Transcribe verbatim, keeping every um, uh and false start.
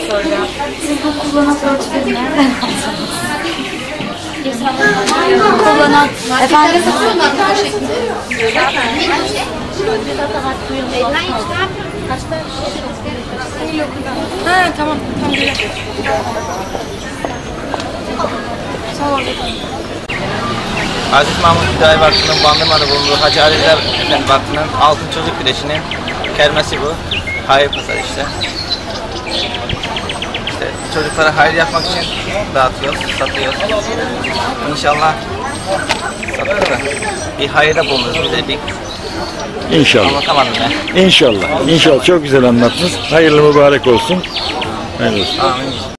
soracağım. Siz bu kullanat ölçüleri nereden aldınız? Kullanat. Efendim? Ha tamam. Tamam. Sağ olun. Aziz Mahmut Hüdayi Vakfı'nın Bandırma'da bulunduğu Hacı Ali Rıza Efendi Vakfı'nın Altın Çocuk Güreşi'nin kermesi bu. Hayır pazarı işte. İşte çocuklara hayır yapmak için dağıtıyoruz, satıyoruz. İnşallah satıyoruz da bir hayırda bulunuruz bir de bir. İnşallah. Anlatamadım ya. İnşallah. İnşallah. Çok güzel anlattınız. Hayırlı mübarek olsun. Hayırlı olsun. Amin.